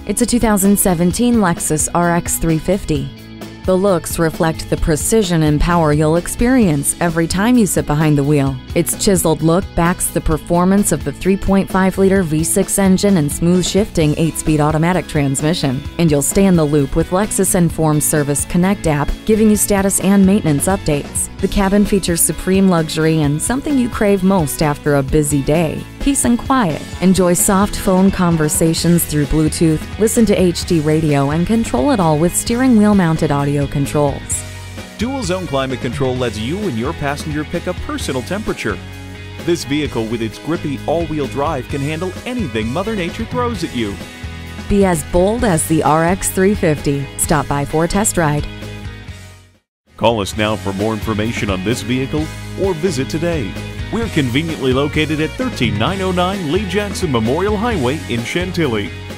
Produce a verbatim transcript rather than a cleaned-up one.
It's a two thousand seventeen Lexus R X three fifty. The looks reflect the precision and power you'll experience every time you sit behind the wheel. Its chiseled look backs the performance of the three point five liter V six engine and smooth shifting eight speed automatic transmission. And you'll stay in the loop with Lexus Informed Service Connect app, giving you status and maintenance updates. The cabin features supreme luxury and something you crave most after a busy day: peace and quiet. Enjoy soft phone conversations through Bluetooth, listen to H D radio, and control it all with steering wheel mounted audio controls. Dual zone climate control lets you and your passenger pick a personal temperature. This vehicle with its grippy all-wheel drive can handle anything Mother Nature throws at you. Be as bold as the R X three fifty. Stop by for a test ride. Call us now for more information on this vehicle or visit today. We're conveniently located at one three nine oh nine Lee Jackson Memorial Highway in Chantilly.